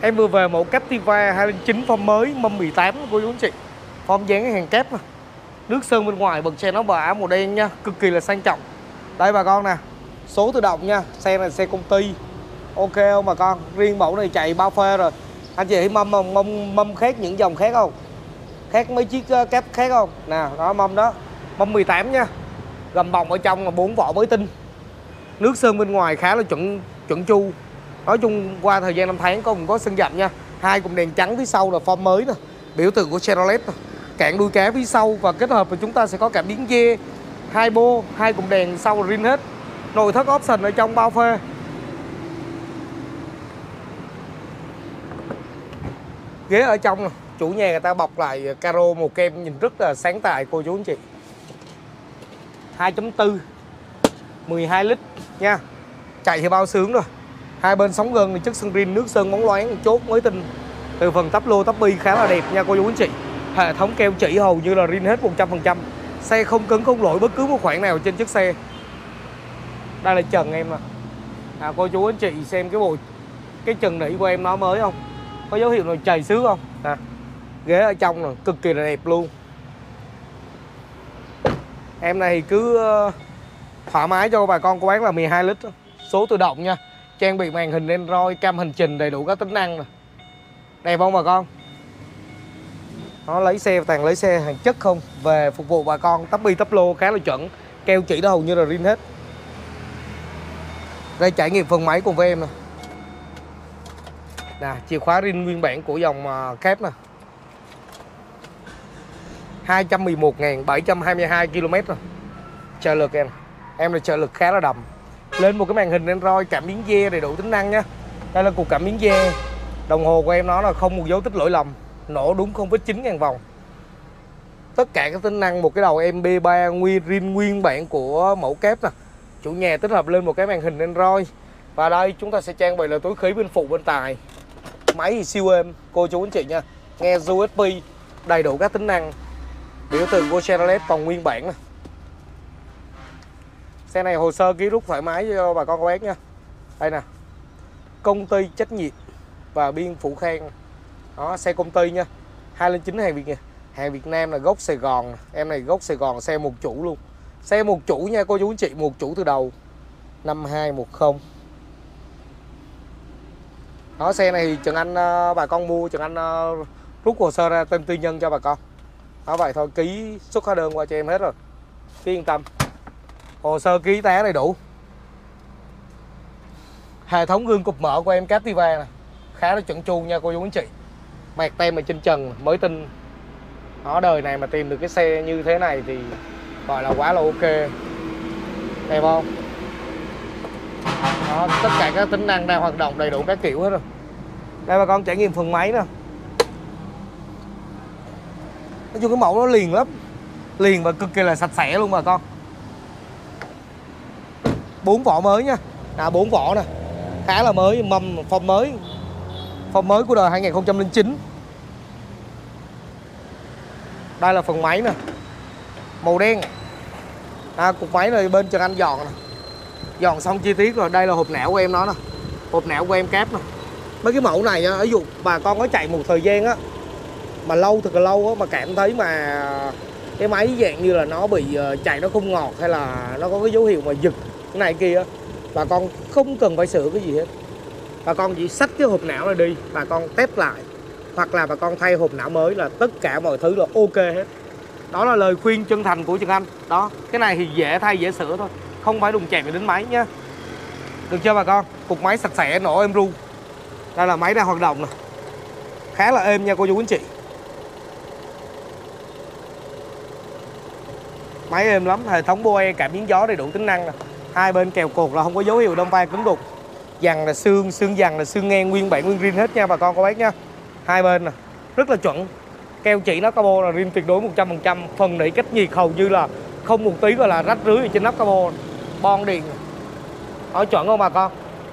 Em vừa về mẫu Captiva 209 form mới mâm 18 cô chú anh chị. Form dáng cái hàng kép nè. Nước sơn bên ngoài bật che nó bờ áo màu đen nha, cực kỳ là sang trọng. Đây bà con nè, số tự động nha, xe này xe công ty. Ok không bà con? Riêng mẫu này chạy bao phê rồi. Anh chị thấy mâm khác những dòng khác không? Khác mấy chiếc kép khác không? Nè, đó mâm đó. Mâm 18 nha. Gầm bọng ở trong là 4 vỏ mới tinh. Nước sơn bên ngoài khá là chuẩn chu. Nói chung qua thời gian 5 tháng có sơn dặm nha. Hai cụm đèn trắng phía sau là form mới nè, biểu tượng của Chevrolet nè. Cản đuôi cá phía sau và kết hợp với chúng ta sẽ có cảm biến dê, hai bô, hai cụm đèn sau là rin hết. Nội thất option ở trong bao phê. Ghế ở trong nè, chủ nhà người ta bọc lại caro màu kem nhìn rất là sáng tài cô chú anh chị. 2.4 12 lít nha. Chạy thì bao sướng rồi. Hai bên sóng gân chất sơn rin, nước sơn bóng loáng, chốt mới tinh. Từ phần tắp lô tắp bi khá là đẹp nha cô chú anh chị. Hệ thống keo chỉ hầu như là rin hết 100%. Xe không cấn không lỗi bất cứ một khoảng nào trên chiếc xe. Đây là trần em nè. Cô chú anh chị xem cái trần nỉ của em nó mới không? Có dấu hiệu nào chày xước không? Ghế ở trong nè, cực kỳ là đẹp luôn. Em này thì cứ thoải mái cho bà con cô bác là 12 lít. Số tự động nha. Trang bị màn hình Android, cam hành trình đầy đủ các tính năng nè. Đẹp không bà con? Nó lấy xe toàn lấy xe hàng chất không. Về phục vụ bà con tắp bi tắp lô khá là chuẩn. Keo chỉ đó hầu như là rin hết. Đây trải nghiệm phần máy cùng với em nè. Nè, chìa khóa rin nguyên bản của dòng kép nè. 211.722 km rồi. Trợ lực em là trợ lực khá là đầm. Lên một cái màn hình Android, cảm biến dê đầy đủ tính năng nha. Đây là cục cảm biến dê. Đồng hồ của em nó là không một dấu tích lỗi lầm, nổ đúng 0,9 vòng. Tất cả các tính năng, một cái đầu MB3 rin nguyên bản của mẫu kép nè. Chủ nhà tích hợp lên một cái màn hình Android. Và đây chúng ta sẽ trang bị là túi khí bên phụ bên tài. Máy thì siêu êm cô chú anh chị nha. Nghe USB, đầy đủ các tính năng. Biểu tượng của Chevrolet còn nguyên bản nè. Xe này hồ sơ ký rút thoải mái cho bà con cô bác nha. Đây nè, công ty trách nhiệm và biên phủ khang. Đó, xe công ty nha. 209 hàng Việt Nam là gốc Sài Gòn. Em này gốc Sài Gòn, xe một chủ luôn. Xe một chủ nha cô chú anh chị, một chủ từ đầu. 5210. Đó, xe này thì Trần Anh bà con mua, Trần Anh rút hồ sơ ra tên tư nhân cho bà con. Đó vậy thôi, ký xuất hóa đơn qua cho em hết rồi. Cứ yên tâm. Hồ sơ ký tá đầy đủ. Hệ thống gương cụp mở của em Captiva nè, khá là chuẩn chu nha cô chú anh chị. Mạc tem ở trên trần mới tinh. Đó, đời này mà tìm được cái xe như thế này thì gọi là quá là ok. Đẹp không? Đó, tất cả các tính năng đang hoạt động đầy đủ các kiểu hết rồi. Đây bà con trải nghiệm phần máy nè. Nói chung cái mẫu nó liền lắm. Liền và cực kỳ là sạch sẽ luôn bà con. 4 vỏ mới nha. 4 vỏ nè. Khá là mới, mâm form mới. Form mới của đời 2009. Đây là phần máy nè. Màu đen. Cục máy này bên Trần Anh dọn nè. Dọn xong chi tiết rồi. Đây là hộp não của em nó nè. Hộp não của em kép nè. Mấy cái mẫu này ví dụ bà con có chạy một thời gian á, mà lâu thật là lâu á, mà cảm thấy mà cái máy dạng như là nó bị chạy nó không ngọt, hay là nó có cái dấu hiệu mà giật cái này kia, bà con không cần phải sửa cái gì hết. Bà con chỉ xách cái hộp não này đi, bà con test lại, hoặc là bà con thay hộp não mới là tất cả mọi thứ là ok hết. Đó là lời khuyên chân thành của Trần Anh. Đó, cái này thì dễ thay dễ sửa thôi, không phải đụng chạm đến máy nhá. Được chưa bà con? Cục máy sạch sẽ, nổ êm ru. Đây là máy đang hoạt động nè. Khá là êm nha cô chú anh chị. Máy êm lắm, hệ thống BOE cảm biến gió đầy đủ tính năng nè. Hai bên kèo cột là không có dấu hiệu đâm va cứng đục. Dằn là xương dằn là xương ngang nguyên bản nguyên rin hết nha bà con cô bác nha. Hai bên nè, rất là chuẩn. Keo chỉ nó cabo là rin tuyệt đối 100%. Phần nỉ cách nhiệt hầu như là không một tí gọi là rách rưới ở trên nắp cabo. Bon điện. Nói chuẩn không bà con?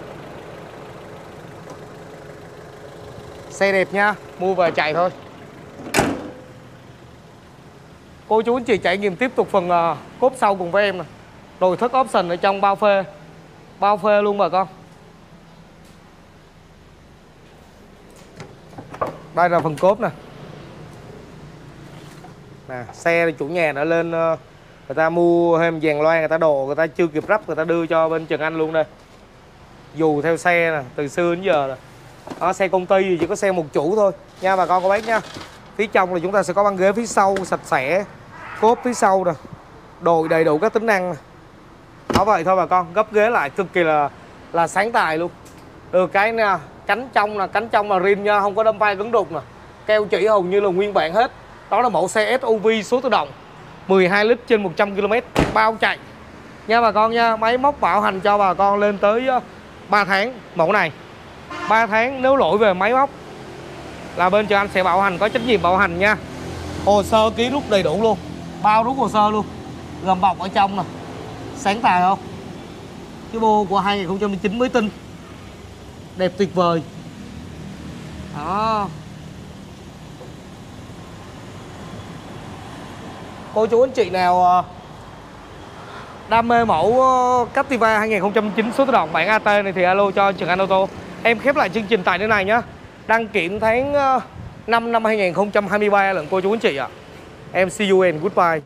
Xe đẹp nha, mua về chạy thôi. Cô chú anh chị trải nghiệm tiếp tục phần cốp sau cùng với em nè. Nội thất option ở trong bao phê. Bao phê luôn bà con. Đây là phần cốp nè. Nè, xe chủ nhà đã lên, người ta mua thêm dàn loa, người ta đồ, người ta chưa kịp ráp, người ta đưa cho bên Trần Anh luôn đây. Dù theo xe nè, từ xưa đến giờ nè. Đó, xe công ty thì chỉ có xe một chủ thôi nha bà con cô bác nha. Phía trong là chúng ta sẽ có băng ghế phía sau sạch sẽ, cốp phía sau nè, đồ đầy đủ các tính năng nè. Đó vậy thôi bà con, gấp ghế lại cực kỳ là sáng tài luôn. Được cái nè, cánh trong là rim nha, không có đâm vai cứng đục nè. Keo chỉ hầu như là nguyên bản hết. Đó là mẫu xe SUV số tự động 12 lít trên 100 km bao chạy nha bà con nha. Máy móc bảo hành cho bà con lên tới 3 tháng mẫu này. 3 tháng nếu lỗi về máy móc là bên Trần Anh sẽ bảo hành, có trách nhiệm bảo hành nha. Hồ sơ ký rút đầy đủ luôn, bao rút hồ sơ luôn, gầm bọc ở trong nè, sáng tài không? Cái bô của 2009 mới tinh, đẹp tuyệt vời. Đó. Cô chú anh chị nào đam mê mẫu Captiva 2009 số tự động bản AT này thì alo cho Trần Anh Ô tô. Em khép lại chương trình tại nơi này nhé. Đăng kiểm tháng 5 năm 2023 lần cô chú anh chị ạ. Em see you and goodbye.